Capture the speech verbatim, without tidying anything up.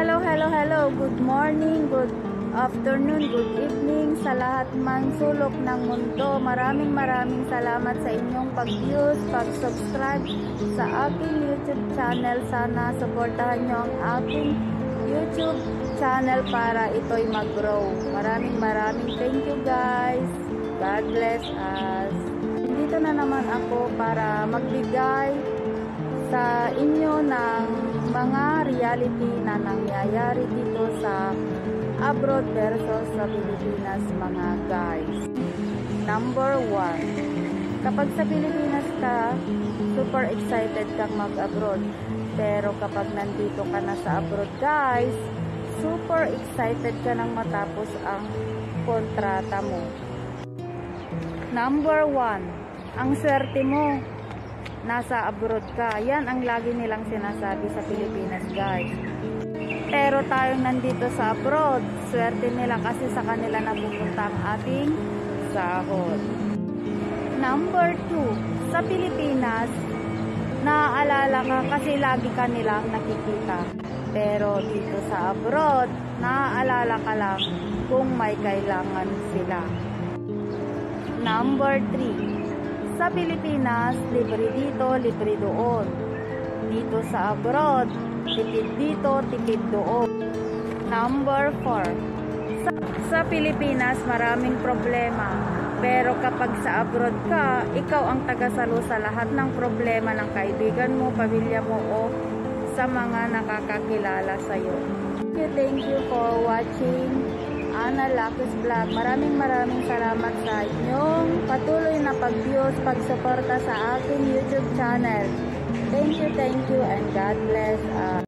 Hello, hello, hello. Good morning, good afternoon, good evening sa lahat mang sulok ng mundo. Maraming maraming salamat sa inyong pag-views, pag-subscribe sa aking YouTube channel. Sana supportahan nyo ang aking YouTube channel para ito'y mag-grow. Maraming maraming thank you guys. God bless us. Dito na naman ako para magbigay sa inyo ng mga reality na nangyayari dito sa abroad versus sa Pilipinas mga guys. Number one, kapag sa Pilipinas ka, super excited kang mag-abroad. Pero kapag nandito ka na sa abroad guys, super excited ka nang matapos ang kontrata mo. Number one, ang swerte mo nasa abroad ka. Yan ang lagi nilang sinasabi sa Pilipinas guys. Pero tayong nandito sa abroad, swerte nila kasi sa kanila napupunta ang ating sahod. Number two, sa Pilipinas, naaalala ka kasi lagi ka nilang nakikita. Pero dito sa abroad, naaalala ka lang kung may kailangan sila. Number three, sa Pilipinas, libre dito, libre doon. Dito sa abroad, tipid dito, tipid doon. Number four, sa, sa Pilipinas, maraming problema. Pero kapag sa abroad ka, ikaw ang tagasalo sa lahat ng problema ng kaibigan mo, pamilya mo, o sa mga nakakakilala sa'yo. Thank you, thank you for watching Ana Lakis Vlog. Maraming maraming salamat sa inyong patuloy na pag-views, pag-suporta sa aking YouTube channel. Thank you, thank you, and God bless. Uh,